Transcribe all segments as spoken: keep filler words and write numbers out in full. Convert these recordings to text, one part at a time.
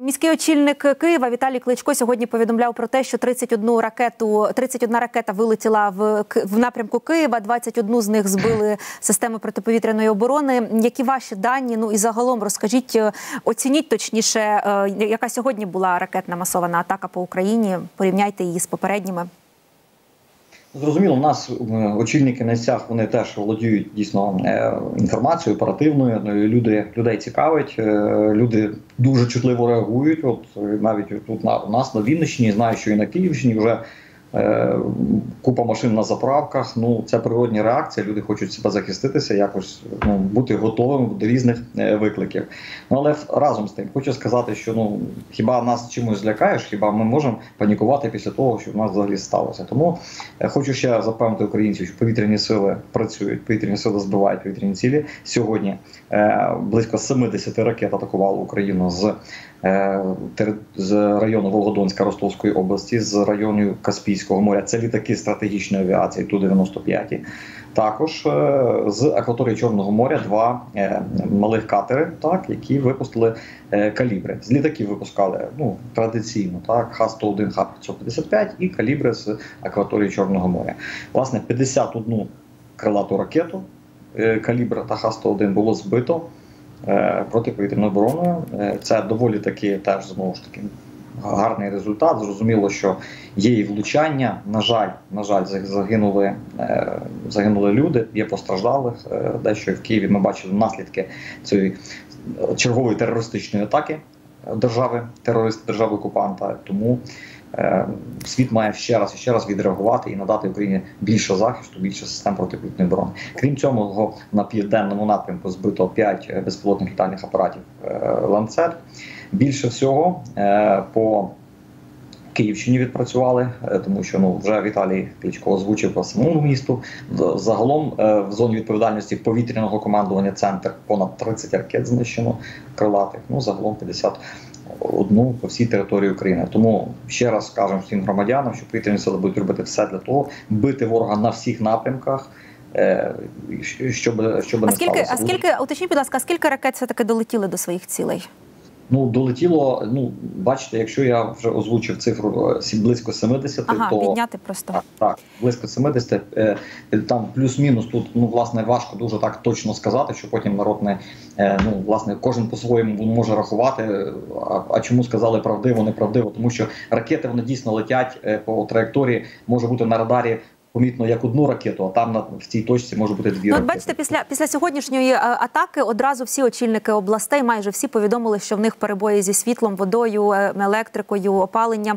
Міський очільник Києва Віталій Кличко сьогодні повідомляв про те, що тридцять одну ракету, тридцять одна ракета вилетіла в, в напрямку Києва, двадцять одну з них збили системи протиповітряної оборони. Які ваші дані? Ну і загалом розкажіть, оцініть точніше, яка сьогодні була ракетна масована атака по Україні, порівняйте її з попередніми. Зрозуміло, у нас очільники на місцях, вони теж володіють дійсно інформацією оперативною, люди, людей цікавить, люди дуже чутливо реагують. От навіть тут на, у нас на Вінниччині, знаю, що і на Київщині вже е, купа машин на заправках. Ну, це природні реакції, люди хочуть себе захиститися, якось ну, бути готовими до різних е, викликів. Ну, але разом з тим, хочу сказати, що ну, хіба нас чимось злякаєш, хіба ми можемо панікувати після того, що в нас взагалі сталося. Тому е, хочу ще запевнити українців, що повітряні сили працюють, повітряні сили збивають повітряні цілі. Сьогодні е, близько сімдесят ракет атакували Україну з, е, з району Волгодонська Ростовської області, з району Каспійського моря. Це літаки стратегічної авіації Ту дев'яносто п'ять. Також е, з акваторії Чорного моря два е, малих катери, так, які випустили е, калібри. З літаків випускали ну, традиційно так, Х сто один, Х п'ятсот п'ятдесят п'ять і калібри з акваторії Чорного моря. Власне, п'ятдесят одну крилату ракету е, калібр та Х сто один було збито е, протиповітряною обороною. Е, це доволі таки теж, знову ж таки, гарний результат. Зрозуміло, що є і влучання. На жаль, на жаль, загинули, е, загинули люди, є постраждалих. Е, дещо в Києві ми бачили наслідки цієї чергової терористичної атаки держави, терориста, держави-окупанта. Тому е, світ має ще раз і ще раз відреагувати і надати Україні більше захисту, більше систем протиповітряної оборони. Крім цього, на південному напрямку збито п'ять безпілотних літальних апаратів е, «Ланцет». Більше всього е, по Київщині відпрацювали, е, тому що ну, вже Віталій Кличко озвучив по самому місту. Загалом е, в зоні відповідальності повітряного командування «Центр» понад тридцять ракет знищено крилатих, ну загалом п'ятдесят одну по всій території України. Тому ще раз скажемо всім громадянам, що повітряні сили будуть робити все для того, бити ворога на всіх напрямках, е, щоб, щоб а не скільки, сталося. А скільки, уточніть, будь ласка, скільки ракет все-таки долетіли до своїх цілей? Ну, долетіло, ну, бачите, якщо я вже озвучив цифру близько сімдесят, ага, то... підняти просто. Так, так, близько сімдесят, е, там плюс-мінус тут, ну, власне, важко дуже так точно сказати, що потім народ не, е, ну, власне, кожен по-своєму може рахувати, а, а чому сказали правдиво, неправдиво, тому що ракети, вони дійсно летять е, по траєкторії, може бути на радарі помітно як одну ракету, а там на, в цій точці може бути дві ну, ракети. Бачите, після, після сьогоднішньої атаки одразу всі очільники областей, майже всі повідомили, що в них перебої зі світлом, водою, електрикою, опаленням.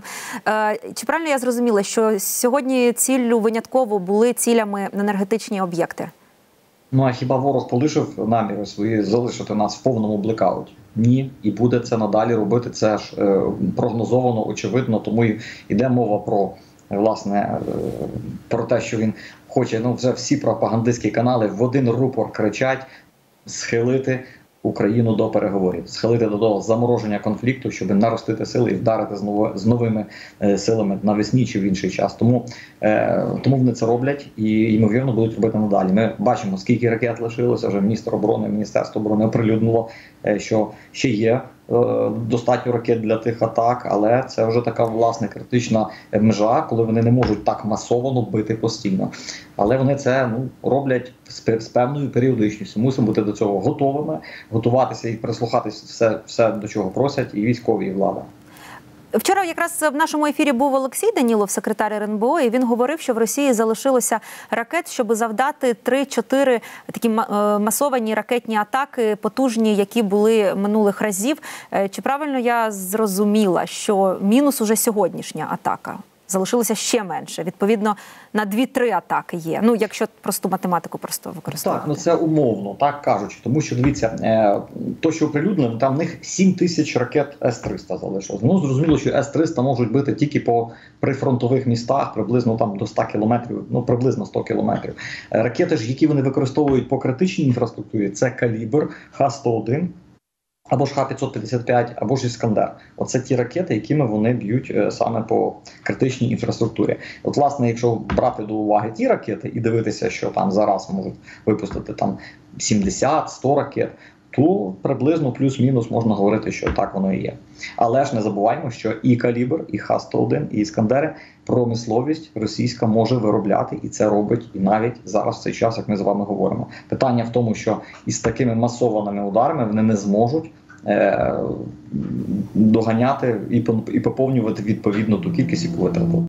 Чи правильно я зрозуміла, що сьогодні ціллю винятково були цілями енергетичні об'єкти? Ну, а хіба ворог полишив наміри свої залишити нас в повному блекауті? Ні, і буде це надалі робити, це ж е, прогнозовано, очевидно, тому і йде мова про власне, про те, що він хоче, ну вже всі пропагандистські канали в один рупор кричать схилити Україну до переговорів, схилити до того замороження конфлікту, щоб наростити сили і вдарити з, ново, з новими е, силами навесні чи в інший час. Тому, е, тому вони це роблять і, ймовірно, будуть робити надалі. Ми бачимо, скільки ракет лишилося, вже міністр оборони, Міністерство оборони оприлюднило, е, що ще є достатньо ракет для тих атак, але це вже така, власне, критична межа, коли вони не можуть так масово бити постійно. Але вони це ну, роблять з, з певною періодичністю. Мусимо бути до цього готовими, готуватися і прислухатися все, все до чого просять і військові, і влада. Вчора якраз в нашому ефірі був Олексій Данілов, секретар Ер Ен Бе О, і він говорив, що в Росії залишилося ракет, щоб завдати три-чотири такі масовані ракетні атаки, потужні, які були минулих разів. Чи правильно я зрозуміла, що мінус уже сьогоднішня атака? Залишилося ще менше. Відповідно, на дві-три атаки є. Ну, якщо просту математику просто використовувати. Так, ну це умовно, так кажучи. Тому що, дивіться, то, що оприлюднено, там в них сім тисяч ракет С триста залишилось. Ну, зрозуміло, що С триста можуть бити тільки по прифронтових містах, приблизно там до ста кілометрів, ну, приблизно сто кілометрів. Ракети ж, які вони використовують по критичній інфраструктурі, це калібр, Х сто один, або ж Х п'ятсот п'ятдесят п'ять, або ж Іскандер. Оце ті ракети, якими вони б'ють е, саме по критичній інфраструктурі. От, власне, якщо брати до уваги ті ракети і дивитися, що там зараз можуть випустити там сімдесят-сто ракет, то приблизно плюс-мінус можна говорити, що так воно і є. Але ж не забуваємо, що і «Калібр», і Х сто один, і «Іскандери» промисловість російська може виробляти, і це робить і навіть зараз в цей час, як ми з вами говоримо. Питання в тому, що із такими масованими ударами вони не зможуть е- доганяти і поповнювати відповідно ту кількість, яку витратили.